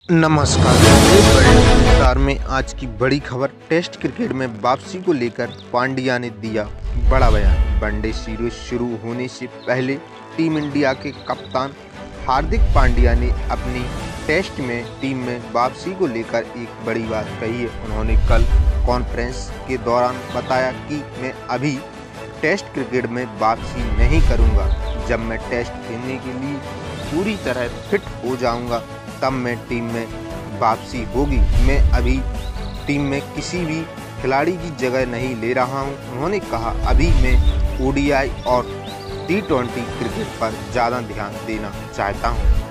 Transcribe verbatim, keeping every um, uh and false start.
नमस्कार। एक बड़े विस्तार में आज की बड़ी खबर। टेस्ट क्रिकेट में वापसी को लेकर पांड्या ने दिया बड़ा बयान। वनडे सीरीज शुरू होने से पहले टीम इंडिया के कप्तान हार्दिक पांड्या ने अपनी टेस्ट में टीम में वापसी को लेकर एक बड़ी बात कही है। उन्होंने कल कॉन्फ्रेंस के दौरान बताया कि मैं अभी टेस्ट क्रिकेट में वापसी नहीं करूंगा। जब मैं टेस्ट खेलने के लिए पूरी तरह फिट हो जाऊंगा तब मैं टीम में वापसी होगी। मैं अभी टीम में किसी भी खिलाड़ी की जगह नहीं ले रहा हूं। उन्होंने कहा, अभी मैं ओडीआई और टी ट्वेंटी क्रिकेट पर ज़्यादा ध्यान देना चाहता हूं।